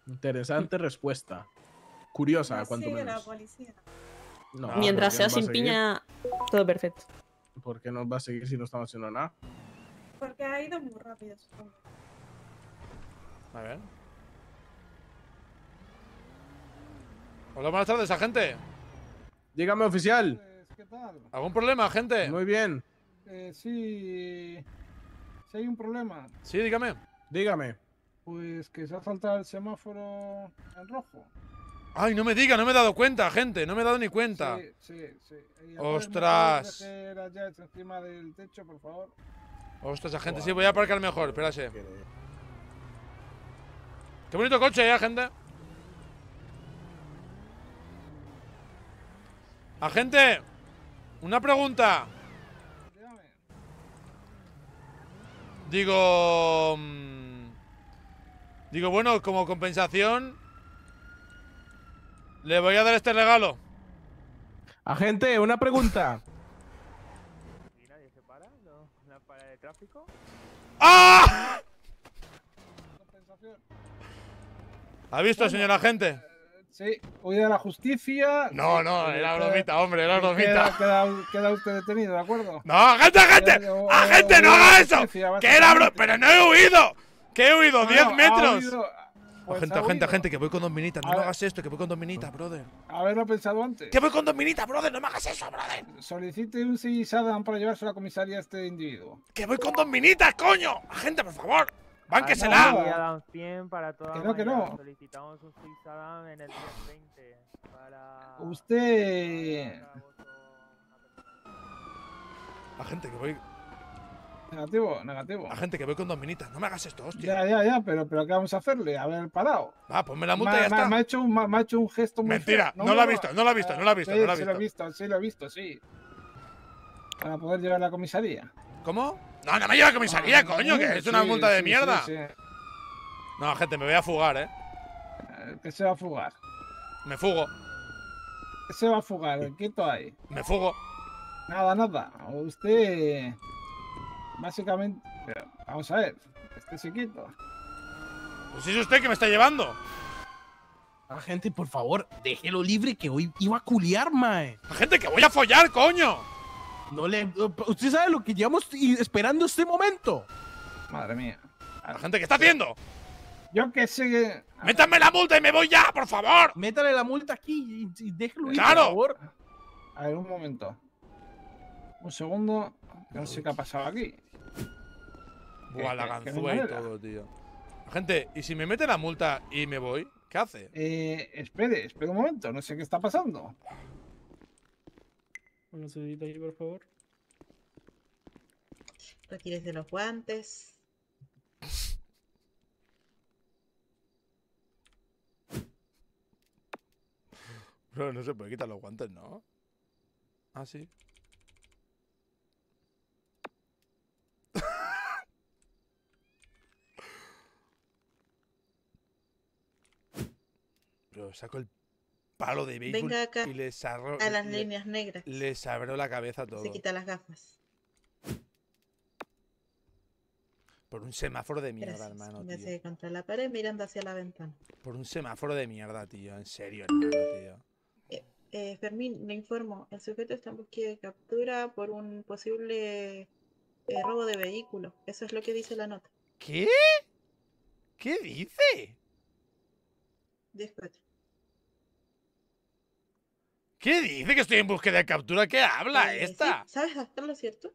Interesante respuesta. Curiosa, No cuanto sigue la menos. policía. No, Mientras ¿por qué sea nos va a sin seguir? piña, todo perfecto. ¿Por qué nos va a seguir si no estamos haciendo nada? Porque ha ido muy rápido, supongo. A ver. Hola, buenas tardes, agente. Dígame, oficial. Pues, ¿qué tal? ¿Algún problema, agente? Muy bien. Sí. Si hay un problema, Sí, dígame. Dígame. pues que se ha saltado el semáforo en rojo. Ay, no me diga, no me he dado cuenta, agente. No me he dado ni cuenta. Sí. ¿Y Ostras. dejar las llaves encima del techo, por favor? Ostras, agente, sí, voy a aparcar mejor. Espérase. Qué bonito coche, agente. Agente, una pregunta. Dígame. Digo, bueno, como compensación, le voy a dar este regalo. Agente, una pregunta. ¿Y nadie se para? ¿No? ¿La para de tráfico? ¡Ah! Compensación. ¿Ha visto, señor agente? Sí, huida a la justicia. No, Sí, no, era queda- bromita, hombre, era bromita. Queda usted detenido, ¿de acuerdo? No, agente, agente. ¡Agente, no haga eso! ¡Que era broma! ¡Pero no he huido! ¡Que he huido! ¡10 metros! Pues Agente, que voy con 2 minitas. No me hagas esto, que voy con 2 minitas, brother. Haberlo pensado antes. Que voy con 2 minitas, brother. No me hagas eso, brother. Solicite un Sadam para llevarse a la comisaría a este individuo. Que voy con 2 minitas, coño. Agente, por favor. no, Bánquesela. no. Sí, Adam 100 para toda Que no, que mañana. no. Solicitamos un Six Adam en el 1020 para... Usted. para agosto una persona. Agente, que voy. Negativo. Agente, que voy con 2 minitas. No me hagas esto, hostia. Ya, pero ¿qué vamos a hacerle? Haber parado. Va, ponme la multa y ya Me está. ha hecho un gesto muy Mentira, feo. no lo ha visto, no lo ha visto, no lo ha visto, Sí, no lo ha sí lo he visto, sí. Para poder llevar a la comisaría. ¿Cómo? No, no me lleva a comisaría, coño, que es una Sí, multa de sí, mierda. sí. No, agente, me voy a fugar, Que se va a fugar. Me fugo, Que se va a fugar, quieto ahí. me fugo. Nada. Usted. Básicamente. Pero, vamos a ver. Estése quieto. Pues si es usted que me está llevando. Agente, por favor, déjelo libre que hoy iba a culiar, mae. Agente, que voy a follar, coño. No le. ¿Usted sabe lo que llevamos esperando este momento? Madre mía. Agente, ¿qué está haciendo? Yo que sé que. ¡Métame la multa y me voy ya, por favor! Métale la multa aquí y déjelo ir, ¡Claro! por favor. A ver, un momento. Un segundo. Que no sé qué ha pasado aquí. Buah, la que no hay ganzúa y manera. todo, tío. Agente, ¿y si me mete la multa y me voy? ¿Qué hace? Espere un momento. No sé qué está pasando. Una subidita ahí, por favor. Retírese los guantes. Bro, no se puede quitar los guantes, ¿no? Ah, sí. Bro, saco el palo de béisbol Venga acá, y les abro, a las líneas negras. les abro la cabeza a todo. Se quita las gafas. Por un semáforo de mierda, Gracias. hermano, Me tío. hace contra la pared mirando hacia la ventana. Por un semáforo de mierda, tío. En serio, hermano, tío. Fermín, le informo. El sujeto está en búsqueda de captura por un posible robo de vehículo. Eso es lo que dice la nota. ¿Qué? ¿Qué dice? 10-4. ¿Qué dice que estoy en búsqueda de captura? ¿Qué habla esta? Sí, ¿sabes hacerlo, cierto?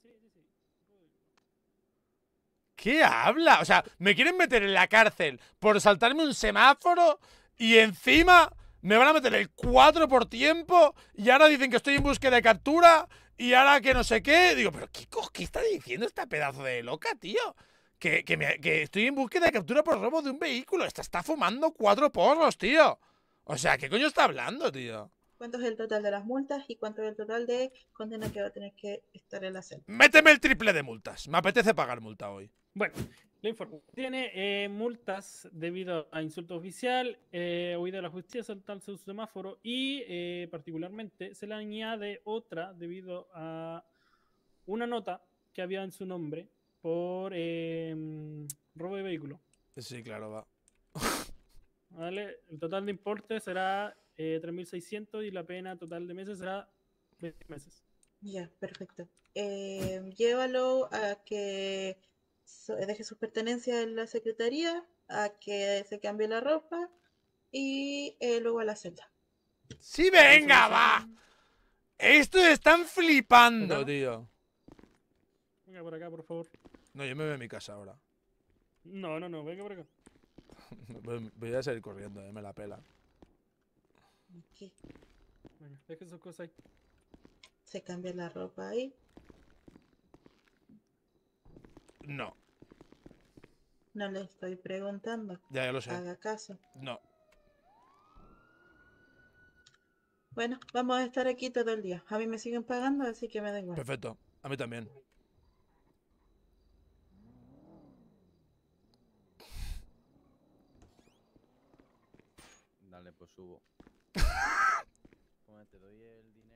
¿Qué habla? O sea, me quieren meter en la cárcel por saltarme un semáforo y encima me van a meter el 4 por tiempo y ahora dicen que estoy en búsqueda de captura y ahora que no sé qué. Digo, pero ¿qué está diciendo esta pedazo de loca, tío? Que estoy en búsqueda de captura por robo de un vehículo. Esta está fumando 4 porros, tío. O sea, ¿qué coño está hablando, tío? ¿Cuánto es el total de las multas y cuánto es el total de condena que va a tener que estar en la celda? Méteme el triple de multas. Me apetece pagar multa hoy. Bueno, le informo. Tiene multas debido a insulto oficial, huida de la justicia, saltarse un semáforo y particularmente se le añade otra debido a una nota que había en su nombre por robo de vehículo. Sí, claro, va. ¿vale? El total de importe será 3.600 y la pena total de meses será 20 meses. Ya, perfecto. Llévalo a que deje sus pertenencias en la secretaría, a que se cambie la ropa y luego a la celda. ¡Sí, venga, va! Estos están flipando, tío. Venga por acá, por favor. No, yo me voy a mi casa ahora. No, venga por acá. Voy a salir corriendo, me la pela. Aquí. Venga, deje sus cosas ahí. Se cambia la ropa ahí. No, No le estoy preguntando. ya lo sé. Haga caso. No. Bueno, vamos a estar aquí todo el día. A mí me siguen pagando, así que me da igual. Perfecto. A mí también. Dale, pues subo. Toma, te doy el dinero.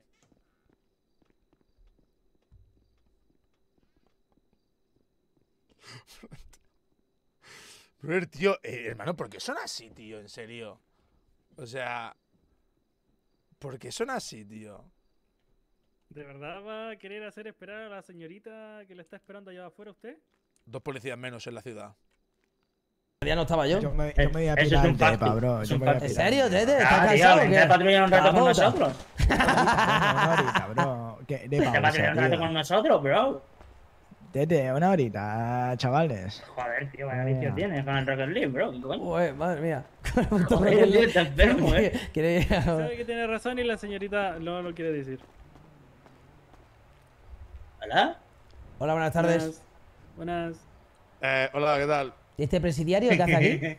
Pero, tío, hermano, ¿por qué son así, tío? En serio. O sea, ¿por qué son así, tío? ¿De verdad va a querer hacer esperar a la señorita que le está esperando allá afuera usted? 2 policías menos en la ciudad. Ya no estaba yo. Yo me voy a Eso es pirar un el facto, tepa, bro. es Yo un me voy a facto. ¿En pirar. serio, Tete? ¿Estás Ah, tío, cansado o vente qué? a patrullar un rato La con puta. nosotros. Una horita, bro. ¿Qué? De Vente a patrullar un rato con nosotros, bro. Tete, una horita, chavales. Joder, tío, vaya vicio tienes con el Rocket League, bro. ¿Qué coño? Ué, madre mía. Joder, tío, está enfermo, Quiere ir a- Sabe que tiene razón y la señorita no lo quiere decir. ¿Hola? Hola, buenas tardes. Buenas. Hola, ¿qué tal? ¿Y este presidiario qué hace aquí?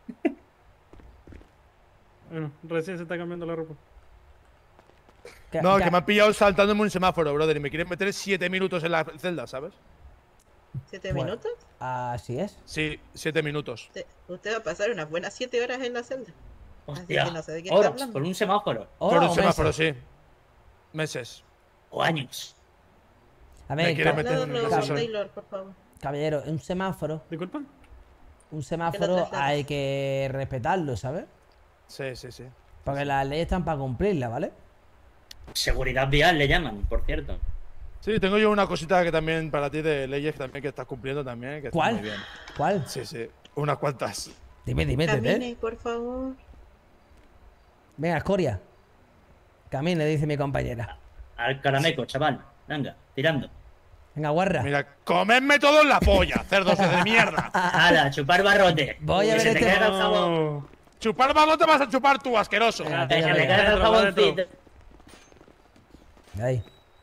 Bueno, recién se está cambiando la ropa. No, que me han pillado saltándome un semáforo, brother, y me quieren meter 7 minutos en la celda, ¿sabes? ¿7 Bueno. minutos? Así es. Sí, 7 minutos. Usted va a pasar unas buenas 7 horas en la celda. Hostia, Así que no sé de qué está horas, hablando. por un semáforo. Por ¿Hora un o semáforo, meses? sí. Meses. O años. A Me ver, quiere ca- meter en el Trasládalo, proceso. Taylor, por favor. caballero, un semáforo. ¿Disculpa? Un semáforo traslades. hay que respetarlo, ¿sabes? Sí, sí, sí. Porque las leyes están para cumplirlas, ¿vale? Seguridad vial le llaman, por cierto. Sí, tengo yo una cosita que también para ti de leyes que también que estás cumpliendo también. Que está ¿Cuál? muy bien. ¿Cuál? Sí, sí. Unas cuantas. Dime, Tete. Camine, por favor. Venga, escoria. Camine, dice mi compañera. Al carameco, chaval. Venga, tirando. Venga, guarra. Mira, comedme todo en la polla, cerdos de mierda. ¡Hala, chupar barrote! Voy a Que ver se te este- caiga el jabón. Chupar balón te vas a chupar tú, asqueroso. Venga, Que se venga, te venga. caiga el Dentro, jaboncito. Ahí.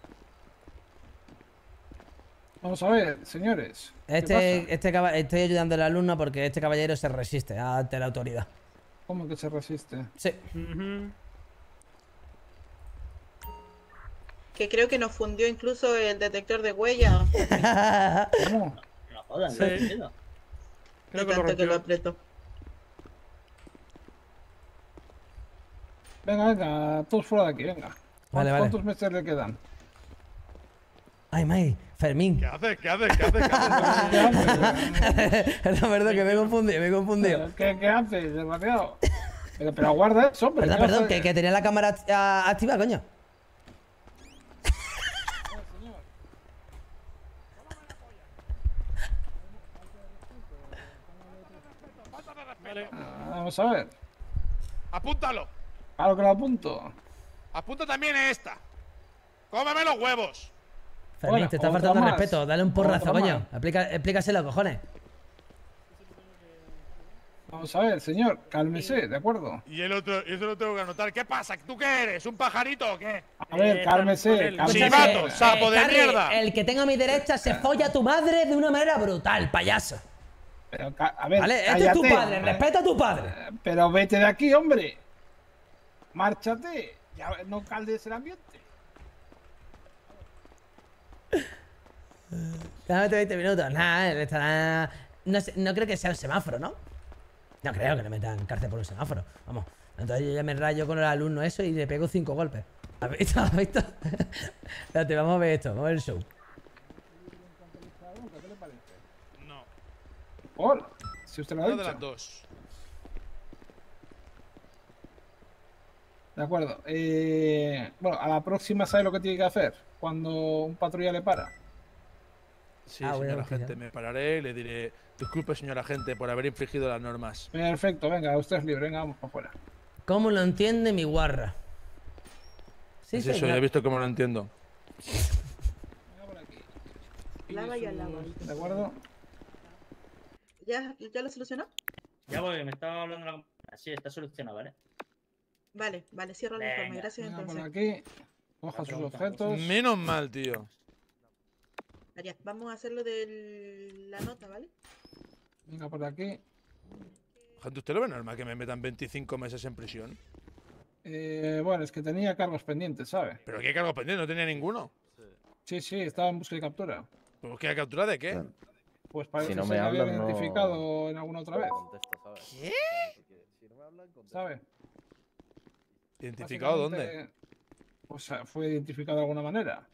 Vamos a ver, señores. ¿Qué Estoy ayudando al alumno porque este caballero se resiste ante la autoridad. pasa? ¿Cómo que se resiste? Sí. Ujú. Que creo que nos fundió incluso el detector de huella. ¿Cómo? No jodan, Sí. no entiendo. Creo de que lo tanto que lo rompió. apretó. Venga, venga, todos fuera de aquí, venga. Vale, vale. ¿Cuántos meses le quedan? Ay, May, Fermín. ¿Qué haces? ¿Qué haces? ¿Qué haces? ¿Qué haces? ¿Qué haces? Perdón, perdón, que me he confundido. ¿Qué haces, desgraciado? Pero aguarda eso, hombre. Perdón, ¿qué perdón, haces? que tenía la cámara activa, coño. Vale. Vamos a ver. Apúntalo. Claro que lo apunto. Apunta también esta. Cómeme los huevos. Fermín, Bueno, te está otra faltando el más. respeto. Dale un porrazo, Otra coño. más. Explícaselo, cojones. Vamos a ver, señor, cálmese, ¿de acuerdo? Y el otro, eso lo tengo que anotar. ¿Qué pasa? ¿Tú qué eres? ¿Un pajarito o qué? A ver, cálmese, Escúchame, cálmese. Silbato, sapo de Carly, mierda. el que tenga a mi derecha se folla a tu madre de una manera brutal, payaso. Pero, a ver, ¿Vale? Este es tu cállate. padre, respeta a tu padre. Pero vete de aquí, hombre. Márchate. Ya no caldes el ambiente. Dame 20 minutos. Nada, él estará. No creo que sea un semáforo, ¿no? No creo que le metan cárcel por un semáforo. Vamos. Entonces yo ya me rayo con el alumno eso y le pego 5 golpes. ¿Has visto? ¿Has visto? Espérate, vamos a ver esto. Vamos a ver el show. No. Por, si usted lo ha Una de las dicho. dos. De acuerdo. Bueno, a la próxima sabe lo que tiene que hacer cuando un patrulla le para. Sí, Ah, señor bueno, agente, me pararé y le diré, disculpe, señor agente, por haber infringido las normas. Perfecto, venga, usted es libre, venga, vamos para afuera. ¿Cómo lo entiende mi guarra? Sí, Es eso, señor. ya he visto cómo lo entiendo. Venga por aquí. Lava y al lava. ¿De acuerdo? ¿Ya lo solucionó? Ya voy, me estaba hablando la compañera. Sí, está solucionado, ¿vale? Vale, cierro el informe. Venga. Gracias Venga por entonces. aquí. Coja sus pregunta. objetos. Menos mal, tío. Ya, vamos a hacerlo de la nota, ¿vale? Venga por aquí. Gente, ¿usted lo ve normal que me metan 25 meses en prisión? Bueno, es que tenía cargos pendientes, ¿sabe? ¿Pero qué cargo pendiente? No tenía ninguno. Sí, estaba en busca y captura. ¿Pero qué captura de qué? Pues parece Si no que me se le había hablan, no- identificado en alguna otra vez, ¿Qué? ¿sabe? ¿Identificado dónde? Básicamente, pues fue identificado de alguna manera.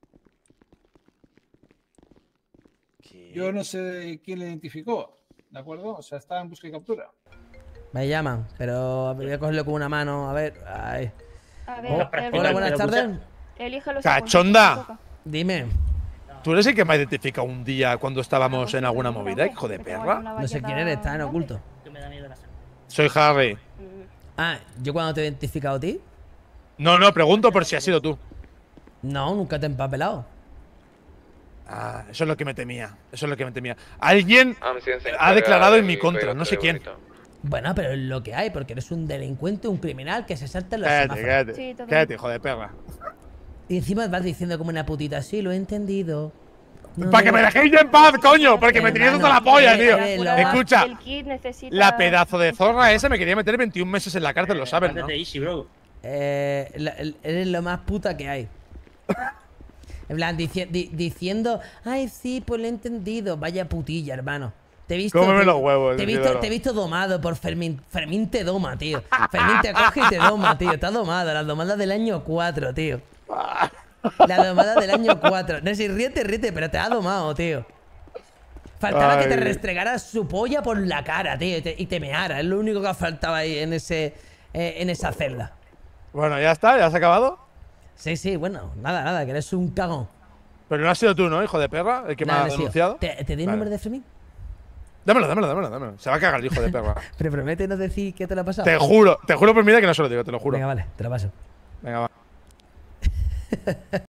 Yo no sé quién le identificó, ¿de acuerdo? O sea, estaba en busca y captura. Me llaman, pero voy a cogerlo con una mano. A ver. Ay. A Oh, ver, hola, buenas pero tardes. elige los ¡Cachonda! segundos que toca. Dime. ¿Tú eres el que me ha identificado un día cuando estábamos en alguna movida, hijo de perra? No sé quién eres, está en oculto. Que me da miedo la sangre. Soy Harry. Ah, ¿yo cuando te he identificado a ti? No, pregunto por si has sido tú. No, nunca te he empapelado. Ah, eso es lo que me temía. Alguien ha declarado en mi contra, no sé quién. Bueno, pero es lo que hay, porque eres un delincuente, un criminal que se salta en los semáforos. Sí, totalmente. Cállate, hijo de perra. Y encima vas diciendo como una putita, sí, lo he entendido. No ¡Para que me dejéis ya en paz, coño! Porque me tenías Hermano, toda la polla, tío. lo Escucha, El kit necesita... la pedazo de zorra esa me quería meter 21 meses en la cárcel, lo sabes, ¿no? Háblate easy, bro. Eres lo más puta que hay. En plan, diciendo, ay, sí, pues lo he entendido. Vaya putilla, hermano. Te he visto. Cómeme los huevos, te he Isidoro. visto domado por Fermín. Fermín te doma, tío. Fermín te coge y te doma, tío. Está domado. Las domadas del año 4, tío. La domada del año 4. No sé, ríete, pero te ha domado, tío. Faltaba que te Ay. restregaras su polla por la cara, tío, y te meara. Es lo único que ha faltado ahí en esa celda. Bueno, ya está, ya has acabado. Sí, bueno, nada, que eres un cagón. Pero no has sido tú, ¿no, hijo de perra? El que me Nada, ha no he sido. denunciado. ¿Te di el Vale. número de Fermín? Dámelo. Se va a cagar el hijo de perra. Pero promete no decir qué te lo ha pasado. Te juro por mi vida que no se lo digo, te lo juro. Venga, vale, te lo paso. Venga, va.